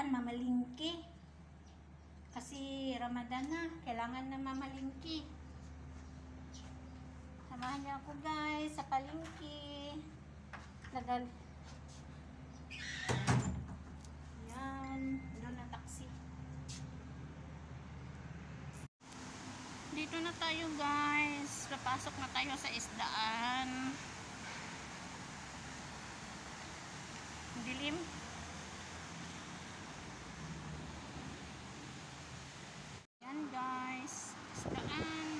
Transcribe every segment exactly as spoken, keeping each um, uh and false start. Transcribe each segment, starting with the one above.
kailangan mamalingki. Kasi Ramadan na, kailangan na mamalingki. Samahan niyo ako guys sa palingki. Lagal. Yan, doon na taxi. Dito na tayo guys. Papasok na tayo sa isdaan. Dilim. Yan guys, isdaan.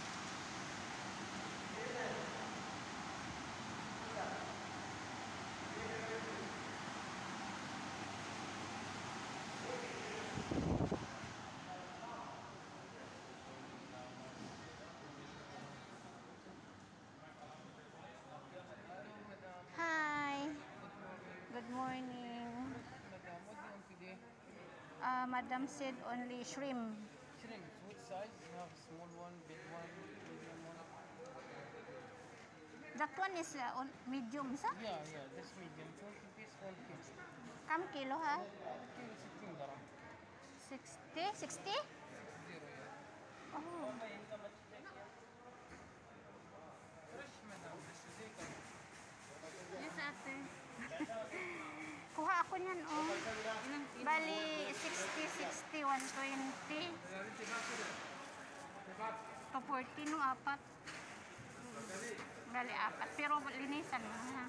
Hi. Good morning. Madam, what do you want today? Uh, Madam said only shrimp. Shrimp. What size? You have small one, big one, medium one? That one is uh, on medium, sa? Yeah, yeah, this medium. twenty piece, one piece. Kam kilo ha? Kilo sixteen dirham. sixty? sixty? Zero, yeah. Oh. Fresh, madam. This is it. Yes, ate. Kuha ako niyan, oh. Bali, sixty, sixty, one twenty. two forty, no, apat. Bali, apat. Pero linisan mo, ha?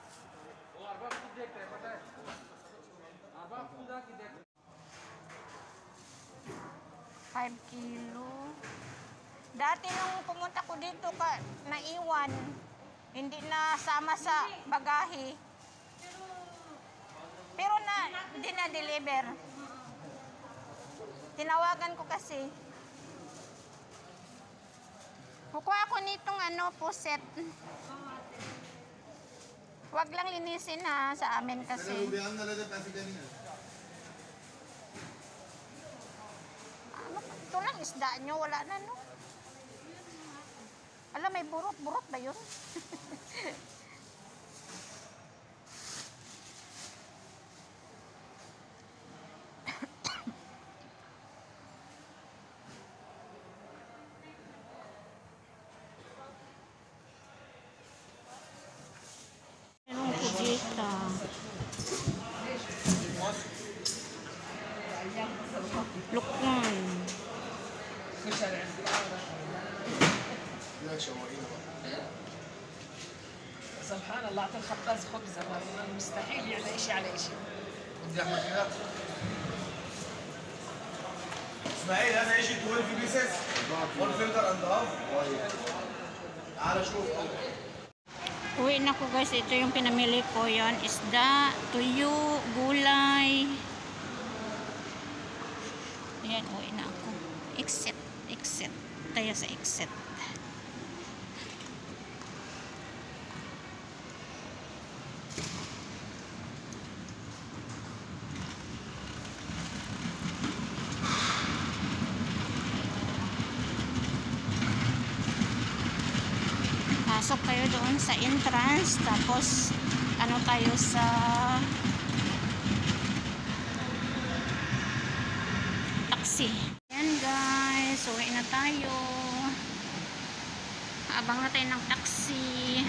five kilo. Dati nung pumunta ko dito, ka, naiwan. Hindi na sama sa bagahe. Pero na, hindi na deliver. Tinawagan ko kasi. Kukuha ako nitong ano, puset. Huwag lang linisin ha, sa amin kasi. Ano, ito lang isda nyo, wala na no. Alam, may burot-burot ba yun? Anong kugita? Lukman. سبحان الله اعطى الخباز خبزه مستحيل يعلى شيء على شيء. ودي احمد كده اسماعيل هذا ايش اتناشر بيسز وان فينجر اند هاف تعال شوف. Uwi na ko guys, ito yung pinamili ko, yan isda, tuyo, gulay. Ayan, uwi na ako. Exit, exit. Tayo sa exit. Pasok kayo doon sa entrance, tapos ano tayo sa taxi. Yan guys, uwi na tayo. Abang na tayo ng taxi.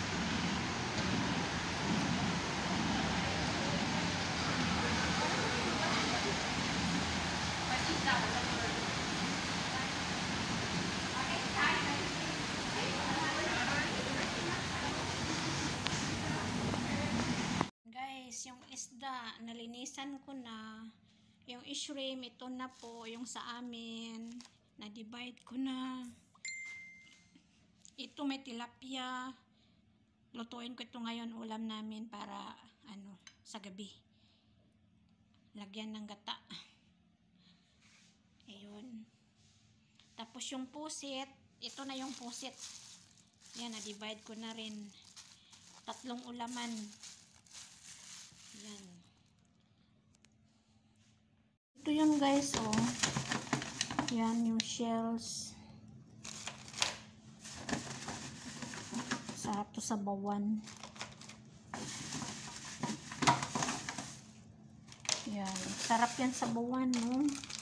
Guys, yung isda, nalinisan ko na. Yung shrimp, ito na po, yung sa amin. Na-divide ko na. Ito may tilapia. Lutuin ko ito ngayon, ulam namin para, ano, sa gabi. Lagyan ng gata. Ayun. Tapos yung pusit, ito na yung pusit. Yan, na-divide ko na rin. Tatlong ulaman. Yan. Ito yun guys, oh. Yan yung shells. Sarap to sa bawan. Yan. Sarap yan sa buwan, no?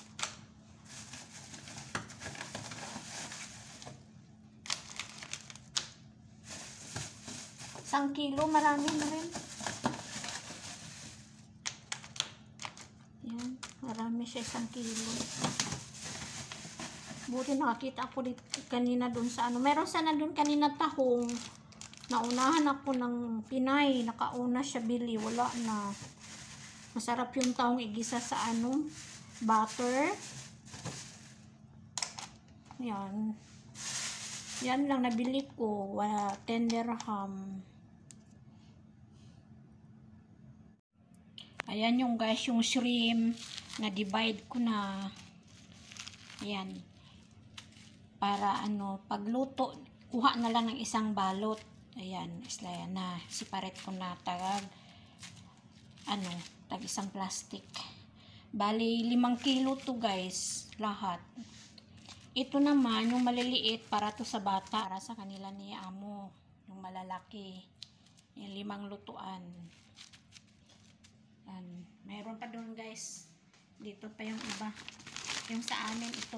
Isang kilo, marami na rin. Yan, marami siya, isang kilo. Buti nakakita ako dito kanina dun sa ano. Meron sana dun kanina tahong. Naunahan ako ng Pinay. Nakauna siya bili. Wala na. Masarap yung tahong igisa sa ano. Butter. Yan. Yan lang nabili ko. Wala. ten dirham. Ayan yung guys, yung shrimp. Na-divide ko na. Yan. Para ano, pagluto, kuha na lang ng isang balot. Ayan, isla na. Separate ko na tag, ano, tag isang plastic. Bali, limang kilo to guys, lahat. Ito naman, yung maliliit, para to sa bata, para sa kanila ni amo. Yung malalaki. Yung limang lutuan. Yan. Mayroon pa doon guys. Dito pa yung iba. Yung sa amin ito.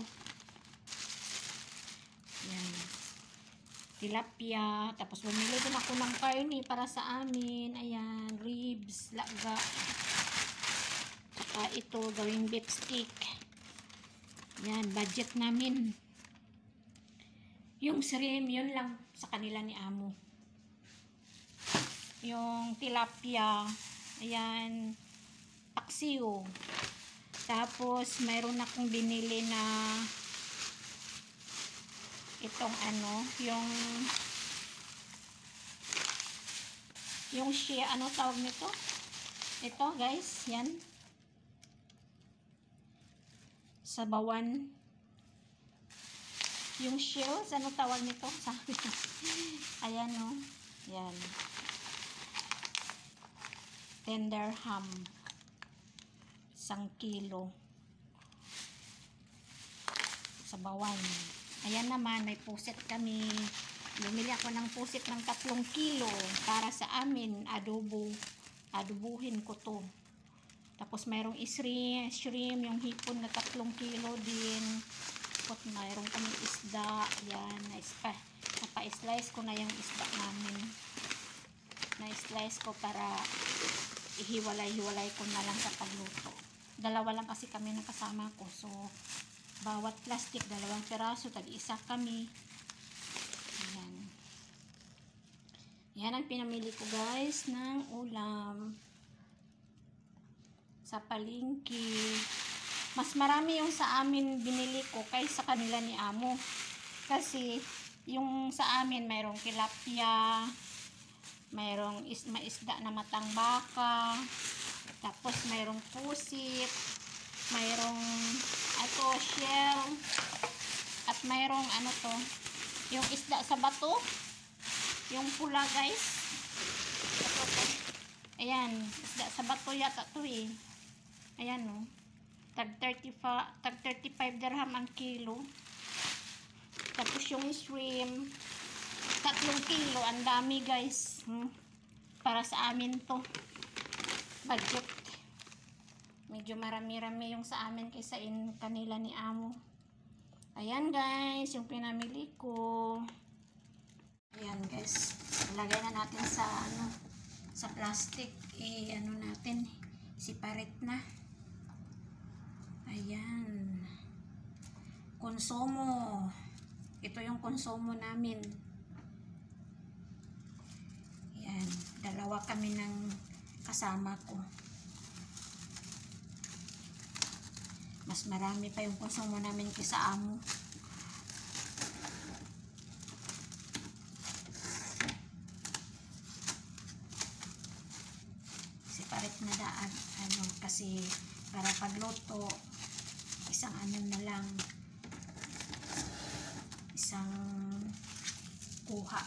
Yan. Tilapia. Tapos bumili din ako ng karne para sa amin. Ayan. Ribs. Laga. Saka ito. Gawing beef stick. Yan. Budget namin. Yung shrimp. Yun lang sa kanila ni amo. Yung tilapia. Ayan. Paksiw. Tapos mayroon akong binili na itong ano, yung yung shea, ano tawag nito? Ito guys, yan. Sabawan. Yung shells, ano tawag nito? Sabi. Ayan o. Oh. Yan. Tender ham. Isang kilo. Sabawan. Ayan naman, may pusit kami. Bumili ako ng pusit ng tatlong kilo para sa amin, adobo. Adobuhin ko to. Tapos mayroong shrimp, shrimp yung hipon na tatlong kilo din. Tapos mayroong kami isda. Ayan, na-ispa. Napa-slice ko na yung isda namin. Na-slice ko para ihiwalay-hiwalay ko na lang sa pagluto. Dalawa lang kasi kami ng kasama ko. So, bawat plastic, dalawang peraso, tag-isa kami. Ayan. Yan ang pinamili ko guys ng ulam. Sa palengke. Mas marami yung sa amin binili ko kaysa kanila ni amo. Kasi, yung sa amin, mayroong tilapia, mayroong is maisda na matang baka, tapos mayroong pusit, mayroong ato shell, at mayroong ano to, yung isda sa bato, yung pula guys. Ito to. Ayan, isda sa bato yata to eh. Ayan o. Oh. Tag thirty-five dirham ang kilo. Tapos yung shrimp, tatlong kilo, ang dami guys. Hmm? Para sa amin to. Budget. Medyo marami-rami yung sa amin kaysa in kanila ni amo. Ayan guys, yung pinamili ko. Ayan guys. Ilagay na natin sa ano, sa plastic. Eh, ano natin, separate na. Ayan. Konsumo. Ito yung konsumo namin. Ayan. Dalawa kami ng kasama ko. Mas marami pa yung konsumo namin kaysa amo. Separate na daan. Ano, kasi para pagluto, isang ano na lang. Isang kuha.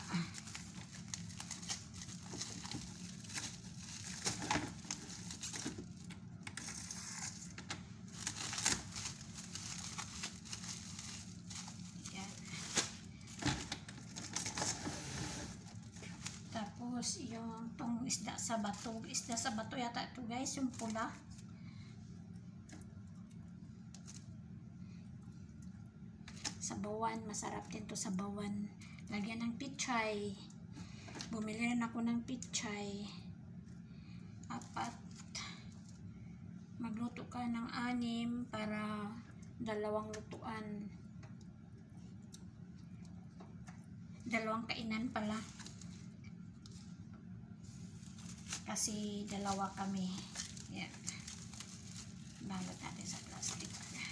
Tapos yung tong isda sa bato, isda sa bato yata ito guys, yung pula. sabawan. Masarap din to sabawan. Lagyan ng pichay. Bumili rin ako ng pichay. Apat. Magluto ka ng anim para dalawang lutuan. Dalawang kainan pala. Kasi dalawa kami. Yan. Balot natin sa plastic.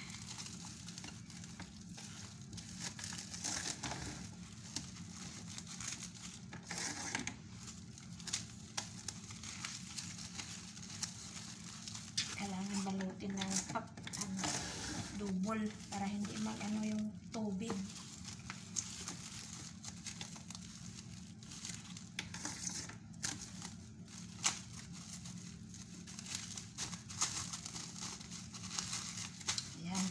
Kailangan balutin ng pap, ano, double para hindi mag ano yung tubig. Yan.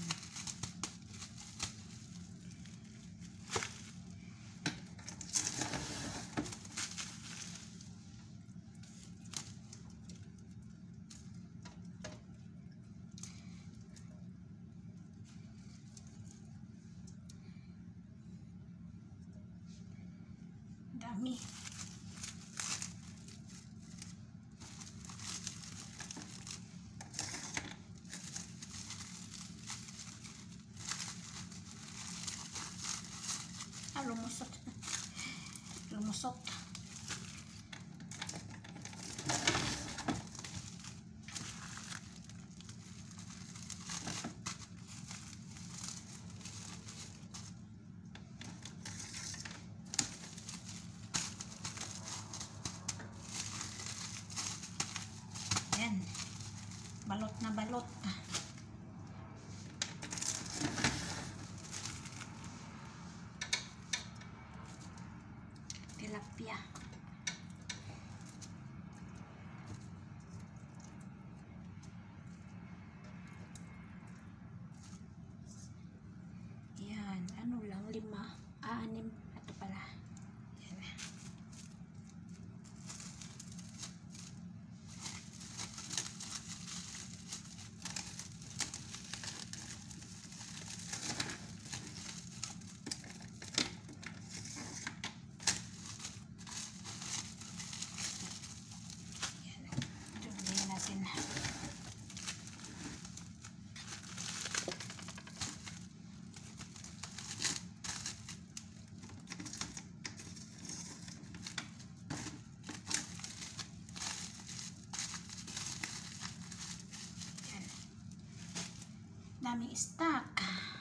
Dami. Ah, lumusot. Lumusot. Yan. Balot na balot. Tilapia. Yan. Ano lang, lima. Ah, anim. Ito pala. Yan. Tingnan natin. Yan. Daming stock.